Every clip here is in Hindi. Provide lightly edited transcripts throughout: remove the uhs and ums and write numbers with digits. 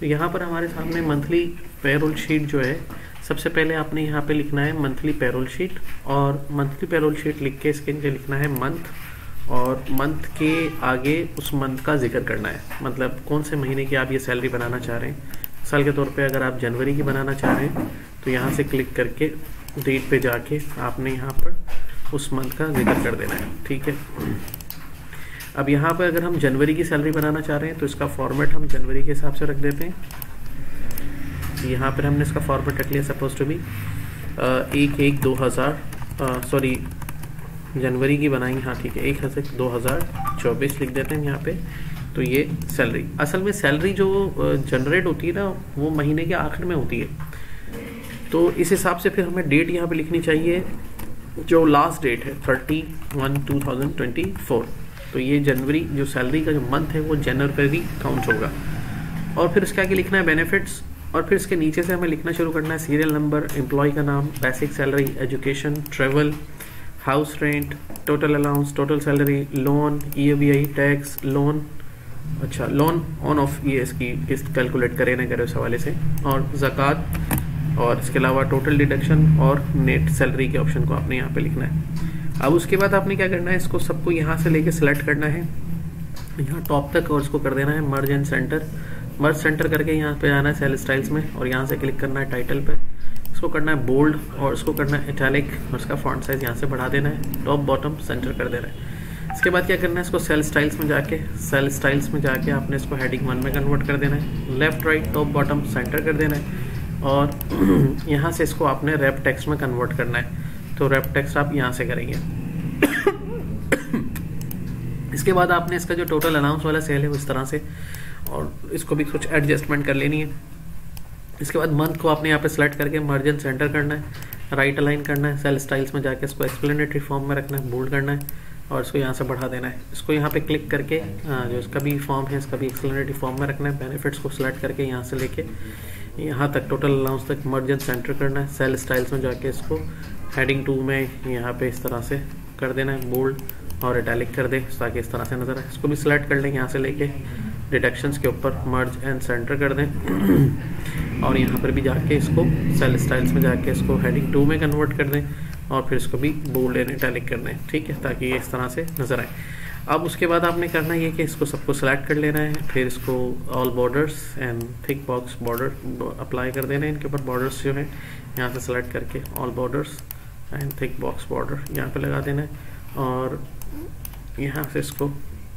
तो यहाँ पर हमारे सामने मंथली पेरोल शीट जो है, सबसे पहले आपने यहाँ पे लिखना है मंथली पेरोल शीट, और मंथली पेरोल शीट लिख के इसके नीचे लिखना है मंथ, और मंथ के आगे उस मंथ का जिक्र करना है, मतलब कौन से महीने की आप ये सैलरी बनाना चाह रहे हैं। साल के तौर पे अगर आप जनवरी की बनाना चाह रहे हैं तो यहाँ से क्लिक करके डेट पे जाके आपने यहाँ पर उस मंथ का जिक्र कर देना है, ठीक है। अब यहाँ पर अगर हम जनवरी की सैलरी बनाना चाह रहे हैं तो इसका फॉर्मेट हम जनवरी के हिसाब से रख देते हैं। यहाँ पर हमने इसका फॉर्मेट रख लिया सपोज टू बी 1/1/2000 सॉरी जनवरी की बनाएंगे, हाँ ठीक है, 1/1/2024 लिख देते हैं यहाँ पे। तो ये सैलरी, असल में सैलरी जो जनरेट होती है ना वो महीने के आखिर में होती है, तो इस हिसाब से फिर हमें डेट यहाँ पे लिखनी चाहिए जो लास्ट डेट है 31/1/2024। तो ये जनवरी जो सैलरी का जो मंथ है वो जनवरी काउंट होगा। और फिर इसके आगे लिखना है बेनिफिट्स, और फिर इसके नीचे से हमें लिखना शुरू करना है सीरियल नंबर, एम्प्लॉय का नाम, basic salary, education, travel, house rent, total allowance, total salary, loan, EABI, tax, loan, अच्छा लोन ऑन ऑफ ये इसकी कैलकुलेट करे ना करे उस हवाले से, और ज़कात, और इसके अलावा टोटल डिडक्शन और नेट सैलरी के ऑप्शन को आपने यहाँ पे लिखना है। अब उसके बाद आपने क्या करना है, इसको सबको यहाँ से लेके सिलेक्ट करना है यहाँ टॉप तक, और इसको कर देना है merge and center. Merge center करके यहाँ पे आना है सेल स्टाइल्स में, और यहाँ से क्लिक करना है टाइटल पे, इसको करना है बोल्ड, और इसको करना है इटैलिक, और इसका फॉन्ट साइज यहाँ से बढ़ा देना है, टॉप बॉटम सेंटर कर देना है। इसके बाद क्या करना है, इसको सेल स्टाइल्स में जाके आपने इसको हेडिंग 1 में कन्वर्ट कर देना है, left right top bottom center कर देना है, और यहाँ से इसको आपने रैप टेक्स्ट में कन्वर्ट करना है। तो रैप टेक्स्ट आप यहाँ से करेंगे। इसके बाद आपने इसका जो टोटल अलाउंस वाला सेल है उस तरह से, और इसको भी कुछ एडजस्टमेंट कर लेनी है। इसके बाद मंथ को आपने यहाँ पे सेलेक्ट करके मार्जिन सेंटर करना है, राइट अलाइन करना है, सेल स्टाइल्स में जाके इसको एक्सप्लेनेटरी फॉर्म में रखना है, बोल्ड करना है, और इसको यहाँ से बढ़ा देना है। इसको यहाँ पे क्लिक करके जो इसका भी फॉर्म है इसका भी एक्सप्लेनेटरी फॉर्म में रखना है। बेनिफिट्स को सिलेक्ट करके यहाँ से लेके यहाँ तक टोटल अलाउंस तक मार्जिन सेंटर करना है। सेल स्टाइल्स में जाके इसको हेडिंग 2 में यहाँ पे इस तरह से कर देना है, बोल्ड और इटैलिक कर दे ताकि इस तरह से नजर आए। इसको भी सिलेक्ट कर लें, यहाँ से लेके डिडक्शंस के ऊपर मर्ज एंड सेंटर कर दें, और यहाँ पर भी जाके इसको सेल स्टाइल्स में जाके इसको हेडिंग 2 में कन्वर्ट कर दें, और फिर इसको भी बोल्ड एंड इटैलिक कर दें, ठीक है, ताकि ये इस तरह से नजर आए। अब उसके बाद आपने करना ये कि इसको सबको सिलेक्ट कर लेना है, फिर इसको all borders and thick box border apply कर देना है। इनके ऊपर बॉर्डर्स जो है यहाँ से सिलेक्ट करके all borders and thick box border यहाँ पे लगा देना है, और यहाँ से इसको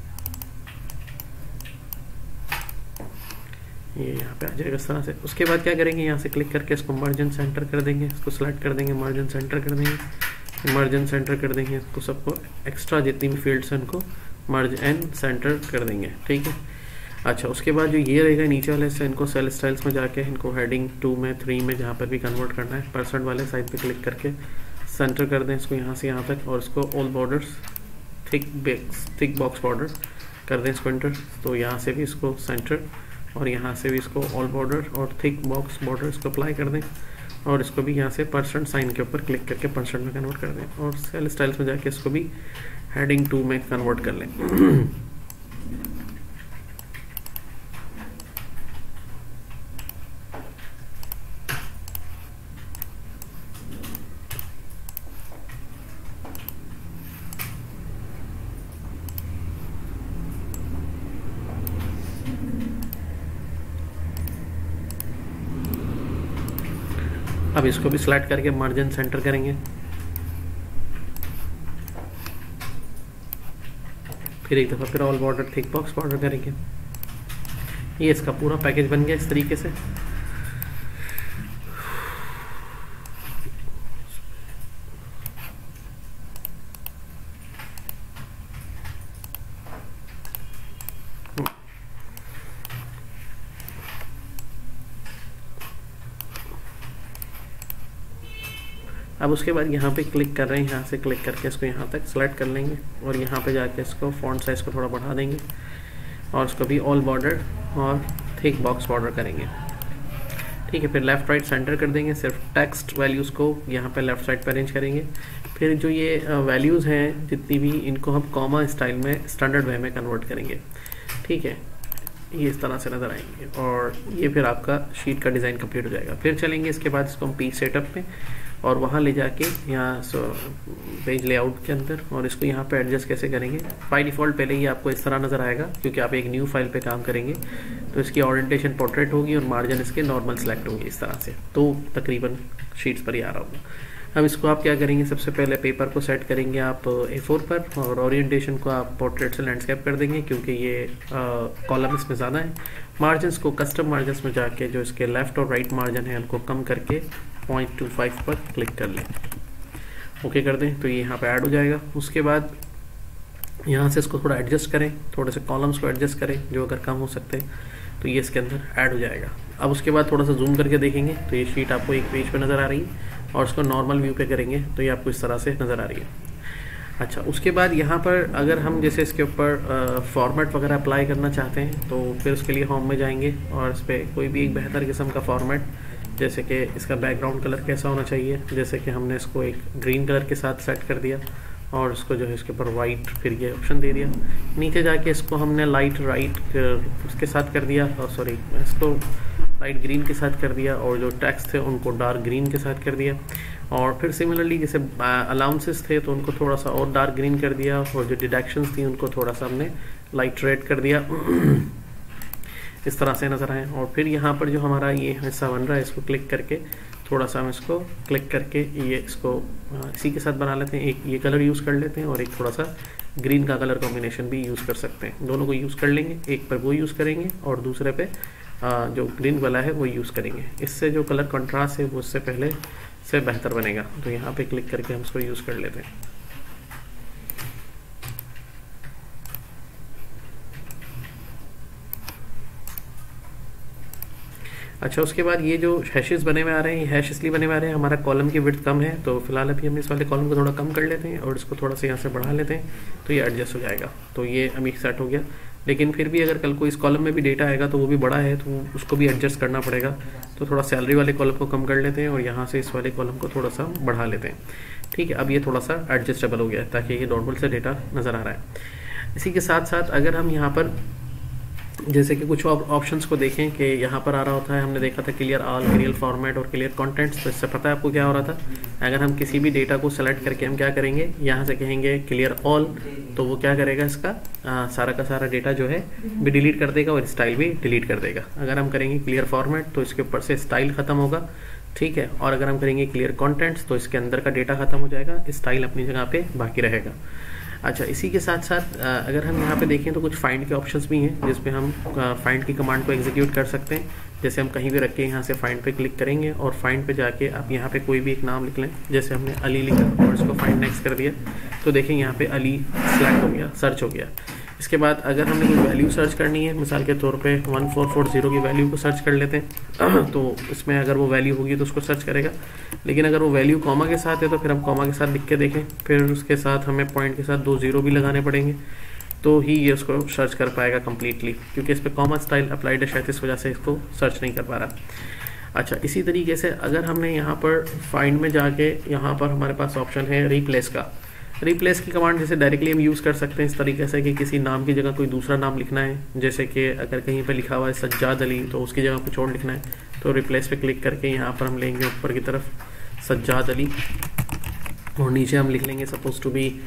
ये यहाँ पे आ जाएगा इस तरह से। उसके बाद क्या करेंगे, यहाँ से क्लिक करके इसको मार्जिन सेंटर कर देंगे, इसको सिलेक्ट कर देंगे, मार्जिन सेंटर कर देंगे, मार्जिन सेंटर कर देंगे, इसको सबको एक्स्ट्रा जितनी भी फील्ड्स हैं उनको मर्ज एंड सेंटर कर देंगे, ठीक है। अच्छा, उसके बाद जो ये रहेगा नीचे वाले से इनको सेल स्टाइल्स में जाके इनको हेडिंग 2 में 3 में जहाँ पर भी कन्वर्ट करना है, परसेंट वाले साइड पे क्लिक करके सेंटर कर दें इसको यहाँ से यहाँ तक, और इसको all borders thick box border कर दें इसको एंटर। तो यहाँ से भी इसको सेंटर, और यहाँ से भी इसको ऑल बॉर्डर और थिक बॉक्स बॉर्डर इसको अप्लाई कर दें, और इसको भी यहाँ से परसेंट साइन के ऊपर क्लिक करके परसेंट में कन्वर्ट कर दें, और सेल स्टाइल्स में जाके इसको भी हेडिंग 2 में कन्वर्ट कर लें। अब इसको भी सिलेक्ट करके मार्जिन सेंटर करेंगे, फिर एक दफ़ा फिर all border thick box border करेंगे। ये इसका पूरा पैकेज बन गया इस तरीके से। अब उसके बाद यहाँ पे क्लिक कर रहे हैं, यहाँ से क्लिक करके इसको यहाँ तक सेलेक्ट कर लेंगे, और यहाँ पे जाके इसको फॉन्ट साइज को थोड़ा बढ़ा देंगे, और इसको भी ऑल बॉर्डर और थिक बॉक्स बॉर्डर करेंगे, ठीक है। फिर लेफ़्ट राइट सेंटर कर देंगे, सिर्फ टेक्स्ट वैल्यूज़ को यहाँ पे लेफ़्ट साइड पर अरेंज करेंगे। फिर जो ये वैल्यूज़ हैं जितनी भी, इनको हम कॉमा स्टाइल में स्टैंडर्ड वे में कन्वर्ट करेंगे, ठीक है। ये इस तरह से नज़र आएंगे और ये फिर आपका शीट का डिज़ाइन कंप्लीट हो जाएगा। फिर चलेंगे इसके बाद इसको हम पेज सेटअप में और वहाँ ले जाके यहाँ पेज लेआउट के अंदर और इसको यहाँ पे एडजस्ट कैसे करेंगे। बाय डिफ़ॉल्ट पहले ही आपको इस तरह नज़र आएगा क्योंकि आप एक न्यू फाइल पे काम करेंगे, तो इसकी ओरिएंटेशन पोर्ट्रेट होगी और मार्जिन इसके नॉर्मल सेलेक्ट होंगे इस तरह से, तो तकरीबन शीट्स पर ही आ रहा होगा। अब इसको आप क्या करेंगे, सबसे पहले पेपर को सेट करेंगे आप A4 पर और ओरिएंटेशन को आप पोर्ट्रेट से लैंडस्केप कर देंगे क्योंकि ये कॉलम इसमें ज़्यादा है। मार्जिन्स को कस्टम मार्जिन्स में जाके जो इसके लेफ़्ट और राइट मार्जिन है उनको कम करके 0.25 पर क्लिक कर लें, ओके कर दें, तो ये यहाँ पे ऐड हो जाएगा। उसके बाद यहाँ से इसको थोड़ा एडजस्ट करें, थोड़े से कॉलम्स को एडजस्ट करें जो अगर कम हो सकते हैं, तो ये इसके अंदर ऐड हो जाएगा। अब उसके बाद थोड़ा सा जूम करके देखेंगे तो ये शीट आपको एक पेज पे नज़र आ रही है और उसको नॉर्मल व्यू पे करेंगे तो ये आपको इस तरह से नज़र आ रही है। अच्छा, उसके बाद यहाँ पर अगर हम जैसे इसके ऊपर फॉर्मेट वगैरह अप्लाई करना चाहते हैं तो फिर उसके लिए होम में जाएंगे और इस पर कोई भी एक बेहतर किस्म का फॉर्मेट, जैसे कि इसका बैकग्राउंड कलर कैसा होना चाहिए, जैसे कि हमने इसको एक ग्रीन कलर के साथ सेट कर दिया और इसको जो है इसके ऊपर वाइट फिर ये ऑप्शन दे दिया। नीचे जाके इसको हमने लाइट राइट उसके साथ कर दिया, सॉरी इसको लाइट ग्रीन के साथ कर दिया और जो टेक्स्ट थे उनको डार्क ग्रीन के साथ कर दिया। और फिर सिमिलरली जैसे अलाउंसेस थे तो उनको थोड़ा सा और डार्क ग्रीन कर दिया और जो डिडक्शंस थी उनको थोड़ा सा हमने लाइट रेड कर दिया इस तरह से नज़र आए। और फिर यहाँ पर जो हमारा ये हिस्सा बन रहा है इसको क्लिक करके थोड़ा सा हम इसको क्लिक करके ये इसको इसी के साथ बना लेते हैं, एक ये कलर यूज़ कर लेते हैं और एक थोड़ा सा ग्रीन का कलर कॉम्बिनेशन भी यूज़ कर सकते हैं। दोनों को यूज़ कर लेंगे, एक पर वो यूज़ करेंगे और दूसरे पे जो ग्रीन वाला है वो यूज़ करेंगे। इससे जो कलर कंट्रास्ट है वो उससे पहले से बेहतर बनेगा, तो यहाँ पे क्लिक करके हम इसको यूज़ कर लेते हैं। अच्छा, उसके बाद ये जो हैशेस बने हुए आ रहे हैं, ये हैश इसलिए बने हुए आ रहे हैं, हमारा कॉलम की विड्थ कम है, तो फिलहाल अभी हम इस वाले कॉलम को थोड़ा कम कर लेते हैं और इसको थोड़ा सा यहाँ से बढ़ा लेते हैं तो ये एडजस्ट हो जाएगा। तो ये अभी सेट हो गया, लेकिन फिर भी अगर कल को इस कॉलम में भी डेटा आएगा तो वो भी बड़ा है तो उसको भी एडजस्ट करना पड़ेगा। तो थोड़ा सैलरी वाले कॉलम को कम कर लेते हैं और यहाँ से इस वाले कॉलम को थोड़ा सा बढ़ा लेते हैं। ठीक है, अब ये थोड़ा सा एडजस्टेबल हो गया है ताकि ये नॉर्मल से डेटा नज़र आ रहा है। इसी के साथ साथ अगर हम यहाँ पर जैसे कि कुछ ऑप्शंस को देखें कि यहाँ पर आ रहा होता है, हमने देखा था क्लियर ऑल, क्लियर फॉर्मेट और क्लियर कंटेंट्स। तो इससे पता है आपको क्या हो रहा था, अगर हम किसी भी डेटा को सेलेक्ट करके हम क्या करेंगे, यहाँ से कहेंगे क्लियर ऑल, तो वो क्या करेगा, इसका सारा का सारा डेटा जो है भी डिलीट कर देगा और स्टाइल भी डिलीट कर देगा। अगर हम करेंगे क्लियर फॉर्मेट तो इसके ऊपर से स्टाइल ख़त्म होगा, ठीक है, और अगर हम करेंगे क्लियर कंटेंट्स तो इसके अंदर का डेटा ख़त्म हो जाएगा, स्टाइल अपनी जगह पे बाकी रहेगा। अच्छा, इसी के साथ साथ अगर हम यहाँ पे देखें तो कुछ फाइंड के ऑप्शंस भी हैं जिसमें हम फाइंड की कमांड को एग्जीक्यूट कर सकते हैं। जैसे हम कहीं भी रख के यहाँ से फाइंड पे क्लिक करेंगे और फाइंड पे जाके आप यहाँ पे कोई भी एक नाम लिख लें, जैसे हमने अली लिखा और इसको फाइंड नेक्स्ट कर दिया तो देखें यहाँ पे अली सेलेक्ट हो गया, सर्च हो गया। इसके बाद अगर हमने कोई वैल्यू सर्च करनी है, मिसाल के तौर पे 1440 की वैल्यू को सर्च कर लेते हैं तो इसमें अगर वो वैल्यू होगी तो उसको सर्च करेगा, लेकिन अगर वो वैल्यू कॉमा के साथ है तो फिर हम कॉमा के साथ लिख के देखें, फिर उसके साथ हमें पॉइंट के साथ 2 0 भी लगाने पड़ेंगे तो ही ये उसको सर्च कर पाएगा कम्प्लीटली, क्योंकि इस पर कॉमा स्टाइल अप्लाइड है, शायद इस वजह से इसको सर्च नहीं कर पा रहा। अच्छा, इसी तरीके से अगर हमने यहाँ पर फाइंड में जाके यहाँ पर हमारे पास ऑप्शन है रिप्लेस का। रिप्लेस की कमांड जैसे डायरेक्टली हम यूज़ कर सकते हैं इस तरीके से कि किसी नाम की जगह कोई दूसरा नाम लिखना है, जैसे कि अगर कहीं पे लिखा हुआ है सज्जाद अली तो उसकी जगह कुछ और लिखना है, तो रिप्लेस पे क्लिक करके यहाँ पर हम लेंगे ऊपर की तरफ सज्जाद अली और नीचे हम लिख लेंगे suppose to be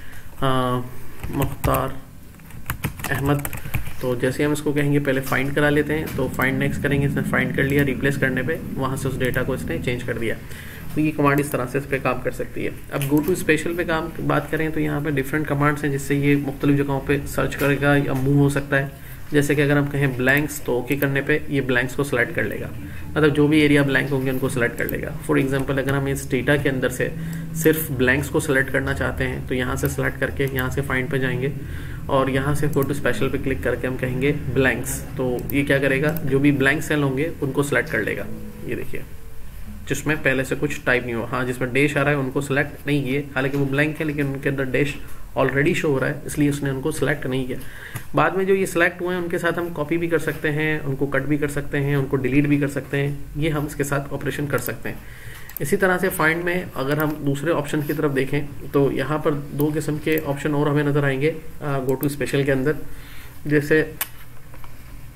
Mukhtar Ahmad. तो जैसे हम इसको कहेंगे पहले फाइंड करा लेते हैं, तो फाइंड नेक्स्ट करेंगे, इसने फाइंड कर लिया, रिप्लेस करने पे वहाँ से उस डेटा को इसने चेंज कर दिया। तो ये कमांड इस तरह से इस पर काम कर सकती है। अब गो टू स्पेशल पे काम बात करें तो यहाँ पे डिफरेंट कमांड्स हैं जिससे ये मुख्तलिफ जगहों पे सर्च करेगा या मूव हो सकता है। जैसे कि अगर हम कहें ब्लैंक्स तो ओके करने पे ये ब्लैंक्स को सिलेक्ट कर लेगा, मतलब जो भी एरिया ब्लैंक होंगे उनको सिलेक्ट कर लेगा। फॉर एग्जांपल अगर हम इस डेटा के अंदर से सिर्फ ब्लैंक्स को सिलेक्ट करना चाहते हैं तो यहाँ से सिलेक्ट करके यहाँ से फाइंड पे जाएंगे और यहाँ से गो टू स्पेशल पे क्लिक करके हम कहेंगे ब्लैंक्स, तो ये क्या करेगा, जो भी ब्लैंक सेल होंगे उनको सिलेक्ट कर लेगा। ये देखिए जिसमें पहले से कुछ टाइप नहीं हुआ, हाँ जिसमें डैश आ रहा है उनको सिलेक्ट नहीं किए, हालांकि वो ब्लैंक है लेकिन उनके अंदर डैश ऑलरेडी शो हो रहा है इसलिए उसने उनको सिलेक्ट नहीं किया। बाद में जो ये सिलेक्ट हुए हैं उनके साथ हम कॉपी भी कर सकते हैं, उनको कट भी कर सकते हैं, उनको डिलीट भी कर सकते हैं, ये हम इसके साथ ऑपरेशन कर सकते हैं। इसी तरह से फाइंड में अगर हम दूसरे ऑप्शन की तरफ देखें तो यहाँ पर 2 किस्म के ऑप्शन और हमें नज़र आएंगे गो टू स्पेशल के अंदर। जैसे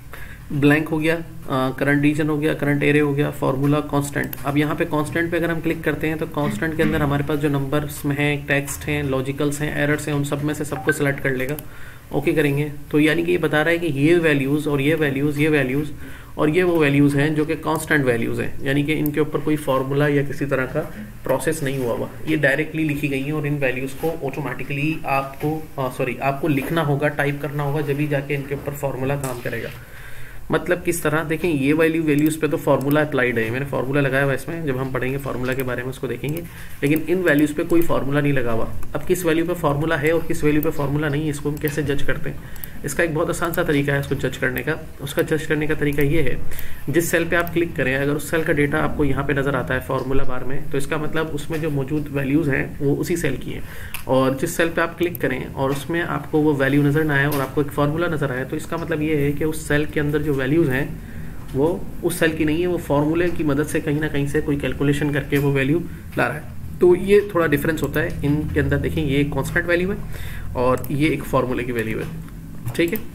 ब्लैंक हो गया, करंट रीजन हो गया, करंट एरे हो गया, फार्मूला, कांस्टेंट। अब यहाँ पे कांस्टेंट पे अगर हम क्लिक करते हैं तो कांस्टेंट के अंदर हमारे पास जो नंबर्स में हैं, टेक्स्ट हैं, लॉजिकल्स हैं, एरर्स हैं, उन सब में से सबको सिलेक्ट कर लेगा। ओके करेंगे तो यानी कि ये बता रहा है कि ये वैल्यूज़ और ये वैल्यूज़, ये वैल्यूज़ और ये वो वैल्यूज़ हैं जो कि कांस्टेंट वैल्यूज़ हैं, यानी कि इनके ऊपर कोई फार्मूला या किसी तरह का प्रोसेस नहीं हुआ हुआ, ये डायरेक्टली लिखी गई हैं और इन वैल्यूज़ को ऑटोमेटिकली आपको लिखना होगा, टाइप करना होगा, जब भी जाके इनके ऊपर फार्मूला काम करेगा। मतलब किस तरह, देखें ये वैल्यूज़ पे तो फार्मूला अप्लाइड है, मैंने फार्मूला लगाया हुआ इसमें, जब हम पढ़ेंगे फार्मूला के बारे में उसको देखेंगे, लेकिन इन वैल्यूज़ पे कोई फार्मूला नहीं लगा हुआ। अब किस वैल्यू पे फार्मूला है और किस वैल्यू पे फार्मूला नहीं है, इसको हम कैसे जज करते हैं? इसका एक बहुत आसान सा तरीका है इसको जज करने का। उसका जज करने का तरीका ये है, जिस सेल पे आप क्लिक करें, अगर उस सेल का डेटा आपको यहाँ पे नज़र आता है फार्मूला बार में, तो इसका मतलब उसमें जो मौजूद वैल्यूज़ हैं वो उसी सेल की हैं। और जिस सेल पे आप क्लिक करें और उसमें आपको वो वैल्यू नज़र ना आए और आपको एक फार्मूला नज़र आए, तो इसका मतलब ये है कि उस सेल के अंदर जो वैल्यूज़ हैं वो उस सेल की नहीं है, वो फार्मूले की मदद से कहीं ना कहीं से कोई कैलकुलेशन करके वो वैल्यू ला रहा है। तो ये थोड़ा डिफरेंस होता है इनके अंदर। देखें ये एक कांस्टेंट वैल्यू है और ये एक फार्मूले की वैल्यू है, ठीक है।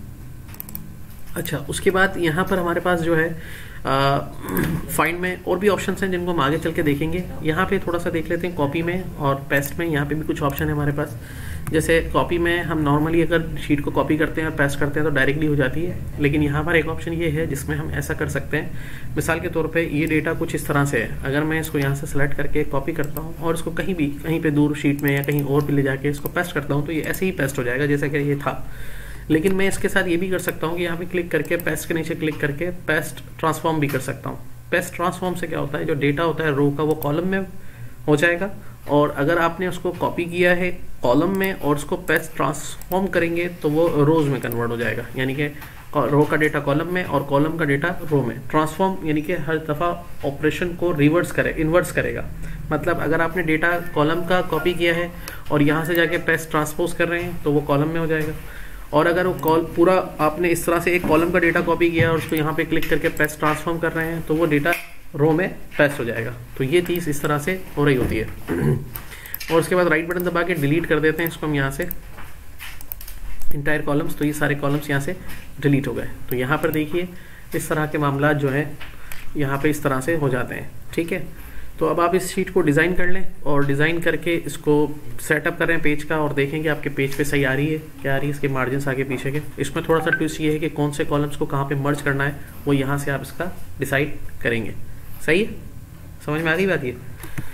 अच्छा, उसके बाद यहाँ पर हमारे पास जो है फाइंड में और भी ऑप्शंस हैं जिनको हम आगे चल के देखेंगे। यहाँ पे थोड़ा सा देख लेते हैं कॉपी में और पेस्ट में, यहाँ पे भी कुछ ऑप्शन है हमारे पास। जैसे कॉपी में हम नॉर्मली अगर शीट को कॉपी करते हैं और पेस्ट करते हैं तो डायरेक्टली हो जाती है, लेकिन यहाँ पर एक ऑप्शन ये है जिसमें हम ऐसा कर सकते हैं। मिसाल के तौर पे ये डेटा कुछ इस तरह से है, अगर मैं इसको यहाँ से सेलेक्ट करके कॉपी करता हूँ और इसको कहीं पे दूर शीट में या कहीं और भी ले जाके इसको पेस्ट करता हूँ, तो ये ऐसे ही पेस्ट हो जाएगा जैसे कि ये था। लेकिन मैं इसके साथ ये भी कर सकता हूँ कि यहाँ पे क्लिक करके पेस्ट के नीचे क्लिक करके पेस्ट ट्रांसफॉर्म भी कर सकता हूँ। पेस्ट ट्रांसफॉर्म से क्या होता है, जो डेटा होता है रो का वो कॉलम में हो जाएगा, और अगर आपने उसको कॉपी किया है कॉलम में और उसको पेस्ट ट्रांसफॉर्म करेंगे तो वो रोज में कन्वर्ट हो जाएगा, यानी कि रो का डेटा कॉलम में और कॉलम का डेटा रो में। ट्रांसफॉर्म यानी कि हर दफ़ा ऑपरेशन को इन्वर्स करेगा। मतलब अगर आपने डेटा कॉलम का कॉपी किया है और यहाँ से जाके पेस्ट ट्रांसपोज कर रहे हैं तो वो कॉलम में हो जाएगा, और अगर वो पूरा आपने इस तरह से एक कॉलम का डेटा कॉपी किया और उसको यहाँ पे क्लिक करके पेस्ट ट्रांसफॉर्म कर रहे हैं तो वो डेटा रो में पेस्ट हो जाएगा। तो ये चीज़ इस तरह से हो रही होती है। और उसके बाद राइट बटन दबा के डिलीट कर देते हैं इसको हम यहाँ से, इंटायर कॉलम्स, तो ये सारे कॉलम्स यहाँ से डिलीट हो गए। तो यहाँ पर देखिए इस तरह के मामला जो है यहाँ पे इस तरह से हो जाते हैं, ठीक है। तो अब आप इस शीट को डिज़ाइन कर लें और डिज़ाइन करके इसको सेटअप करें पेज का, और देखें कि आपके पेज पे सही आ रही है, क्या आ रही है, इसके मार्जिन आगे पीछे के। इसमें थोड़ा सा ट्विस्ट ये है कि कौन से कॉलम्स को कहाँ पे मर्ज करना है वो यहाँ से आप इसका डिसाइड करेंगे। सही है, समझ में आ रही बात ये?